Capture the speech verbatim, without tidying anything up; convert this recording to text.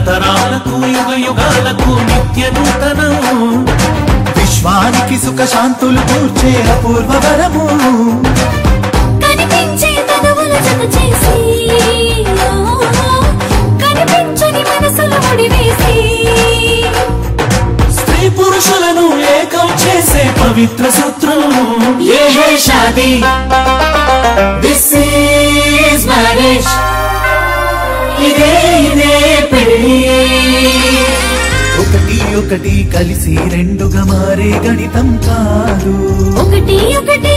తరతరాలకు యుగ యుగాలకు నిత్య నూతనం విశ్వానికి సుఖ శాంతులు కూర్చే అపూర్వ వరము కనిపించే తనువుల జత చేసి కనిపించని మనసులు ముడివేసి స్త్రీ పురుషులను ఏకం చేసే పవిత్ర సూత్రం ఏ hey shaadi this is marriage ఇదే ఇదే పెళ్లి ఒకటి ఒకటి కలిసి రెండుగా మారే గణితం కాదు ఒకటి ఒకటి